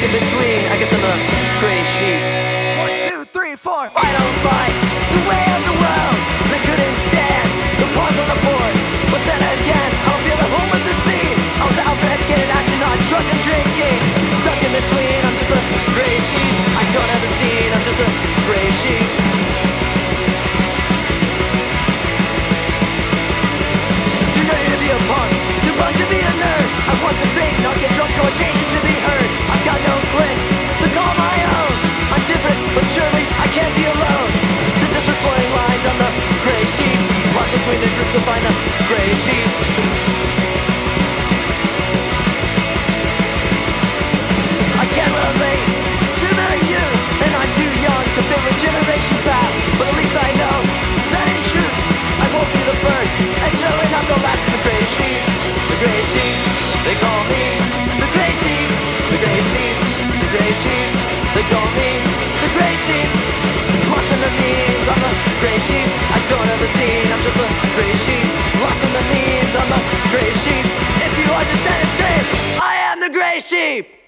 in between, I guess I'm a gray sheep. 1, 2, 3, 4. I don't like the way of the world. I couldn't stand the pawns on the board. But then again, I don't feel at home with the scene. I was out for educated action, not drugs and drinking. Stuck in between, I'm just a gray sheep. I don't have a scene, I'm just a gray sheep. Too nerdy to be a punk, too punk to be a nerd. I want to sing, not get drunk, or change it to be heard. I've got no clique to call my own. I'm different, but surely I can't be alone. The disrespecting lines, I'm the gray sheep. Lost between the groups to find the gray sheep. I can't relate to the youth, and I'm too young to fit with generations past. But at least I know that in truth I won't be the first, and surely not the last. The gray sheep, the gray sheep, they call me the gray sheep, the gray sheep, the gray sheep, they call me the gray sheep. Lost in the means, I'm the gray sheep. I don't have a scene, I'm just a gray sheep. Lost in the means, I'm the gray sheep. If you understand, it's great. I am the gray sheep.